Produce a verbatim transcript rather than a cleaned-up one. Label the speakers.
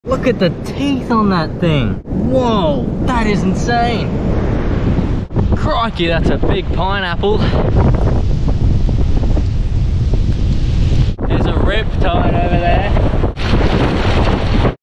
Speaker 1: Look at the teeth on that thing. Whoa, that is insane. Crikey, that's a big pineapple.